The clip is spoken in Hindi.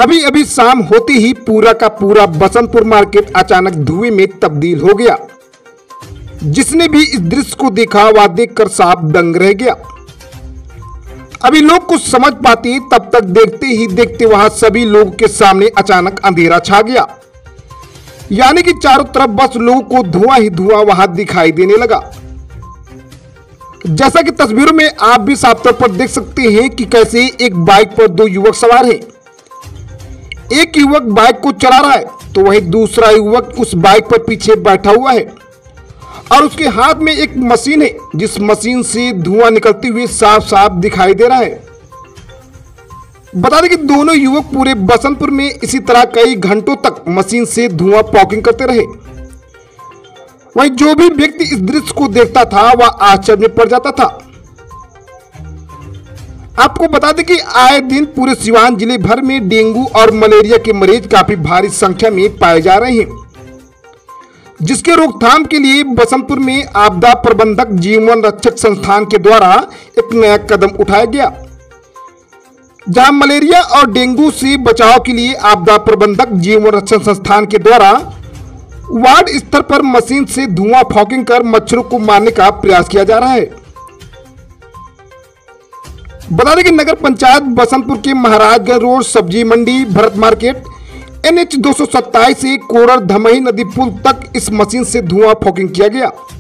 अभी अभी शाम होते ही पूरा का पूरा बसंतपुर मार्केट अचानक धुएं में तब्दील हो गया। जिसने भी इस दृश्य को देखा वह देखकर साफ दंग रह गया। अभी लोग कुछ समझ पाते तब तक देखते ही देखते वहां सभी लोगों के सामने अचानक अंधेरा छा गया। यानी कि चारों तरफ बस लोगों को धुआं ही धुआं वहां दिखाई देने लगा। जैसा कि तस्वीरों में आप भी साफ तौर पर देख सकते हैं कि कैसे एक बाइक पर दो युवक सवार हैं। एक युवक बाइक को चला रहा है तो वहीं दूसरा युवक उस बाइक पर पीछे बैठा हुआ है और उसके हाथ में एक मशीन है जिस मशीन से धुआं निकलते हुए साफ साफ दिखाई दे रहा है। बता दें कि दोनों युवक पूरे बसंतपुर में इसी तरह कई घंटों तक मशीन से धुआं पॉकिंग करते रहे। वहीं जो भी व्यक्ति इस दृश्य को देखता था वह आश्चर्य में पड़ जाता था। आपको बता दें कि आए दिन पूरे सिवान जिले भर में डेंगू और मलेरिया के मरीज काफी भारी संख्या में पाए जा रहे हैं, जिसके रोकथाम के लिए बसंतपुर में आपदा प्रबंधक जीवन रक्षक संस्थान के द्वारा एक नया कदम उठाया गया। जहां मलेरिया और डेंगू से बचाव के लिए आपदा प्रबंधक जीवन रक्षक संस्थान के द्वारा वार्ड स्तर पर मशीन से धुआं फॉकिंग कर मच्छरों को मारने का प्रयास किया जा रहा है। बता दें कि नगर पंचायत बसंतपुर के महाराजगंज रोड सब्जी मंडी भरत मार्केट NH 227 से कोरर धमही नदी पुल तक इस मशीन से धुआं फॉकिंग किया गया।